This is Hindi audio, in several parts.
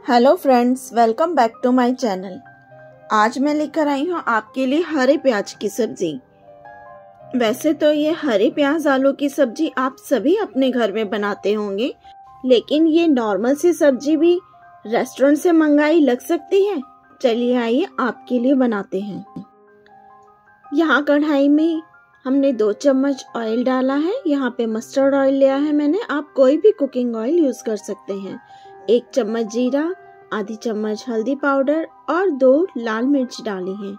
Hello friends, welcome back to my channel. आज मैं लेकर आई हूँ आपके लिए हरे प्याज की सब्जी। वैसे तो ये हरे प्याज आलू की सब्जी आप सभी अपने घर में बनाते होंगे, लेकिन ये नॉर्मल सी सब्जी भी रेस्टोरेंट से मंगाई लग सकती है। चलिए आइए आपके लिए बनाते हैं। यहाँ कढ़ाई में हमने 2 चम्मच ऑयल डाला है। यहाँ पे मस्टर्ड ऑयल लिया है मैंने, आप कोई भी कुकिंग ऑयल यूज कर सकते हैं। 1 चम्मच जीरा, आधी चम्मच हल्दी पाउडर और 2 लाल मिर्च डाली हैं।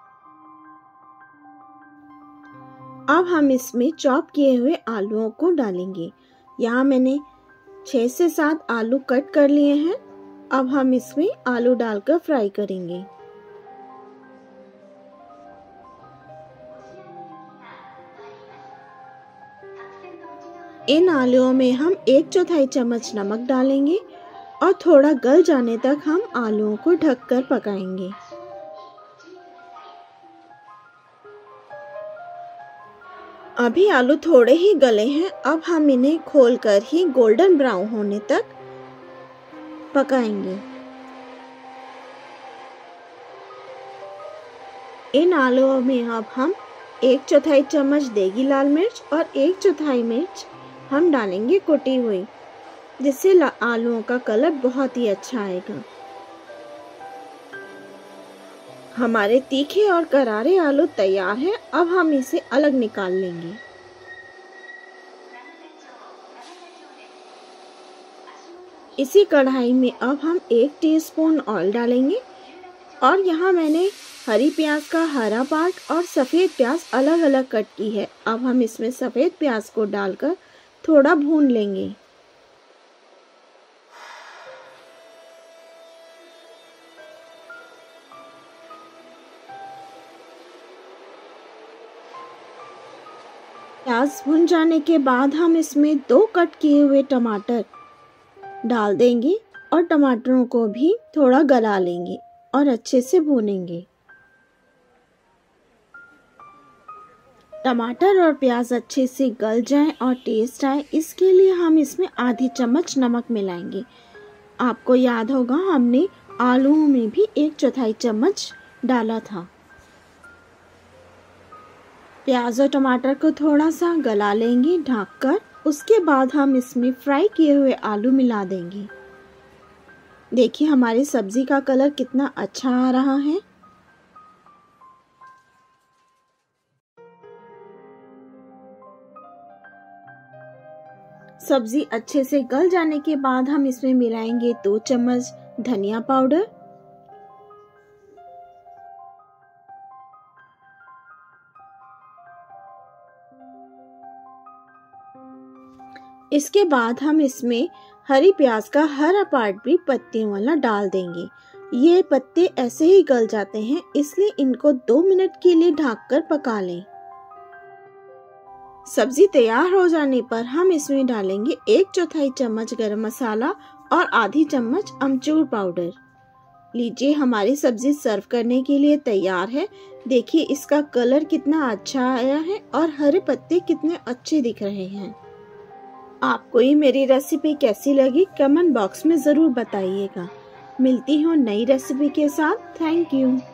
अब हम इसमें चॉप किए हुए आलूओं को डालेंगे। यहाँ मैंने 6 से 7 आलू कट कर लिए हैं। अब हम इसमें आलू डालकर फ्राई करेंगे। इन आलूओं में हम 1/4 चम्मच नमक डालेंगे और थोड़ा गल जाने तक हम आलूओं को ढककर पकाएंगे। अभी आलू थोड़े ही गले हैं। अब हम इन्हें खोलकर ही गोल्डन ब्राउन होने तक पकाएंगे। इन आलूओं में अब हम 1/4 चम्मच देगी लाल मिर्च और 1/4 मिर्च हम डालेंगे कुटी हुई, जिससे आलूओं का कलर बहुत ही अच्छा आएगा। हमारे तीखे और करारे आलू तैयार हैं। अब हम इसे अलग निकाल लेंगे। इसी कढ़ाई में अब हम 1 टीस्पून ऑयल डालेंगे और यहाँ मैंने हरी प्याज का हरा पार्ट और सफ़ेद प्याज अलग अलग कट की है। अब हम इसमें सफ़ेद प्याज को डालकर थोड़ा भून लेंगे। प्याज भुन जाने के बाद हम इसमें 2 कट किए हुए टमाटर डाल देंगे और टमाटरों को भी थोड़ा गला लेंगे और अच्छे से भूनेंगे। टमाटर और प्याज अच्छे से गल जाएं और टेस्ट आए, इसके लिए हम इसमें आधी चम्मच नमक मिलाएंगे। आपको याद होगा हमने आलूओं में भी 1/4 चम्मच डाला था। प्याज और टमाटर को थोड़ा सा गला लेंगे ढककर। उसके बाद हम इसमें फ्राई किए हुए आलू मिला देंगे। देखिए हमारी सब्जी का कलर कितना अच्छा आ रहा है। सब्जी अच्छे से गल जाने के बाद हम इसमें मिलाएंगे 2 चम्मच धनिया पाउडर, इसके बाद हम इसमें हरी प्याज का हरा पार्ट भी पत्तियों वाला डाल देंगे। ये पत्ते ऐसे ही गल जाते हैं, इसलिए इनको 2 मिनट के लिए ढककर पका लें। सब्जी तैयार हो जाने पर हम इसमें डालेंगे 1/4 चम्मच गरम मसाला और आधी चम्मच अमचूर पाउडर। लीजिए हमारी सब्जी सर्व करने के लिए तैयार है। देखिए इसका कलर कितना अच्छा आया है और हरे पत्ते कितने अच्छे दिख रहे हैं। आपको ये मेरी रेसिपी कैसी लगी कमेंट बॉक्स में ज़रूर बताइएगा। मिलती हूँ नई रेसिपी के साथ। Thank you.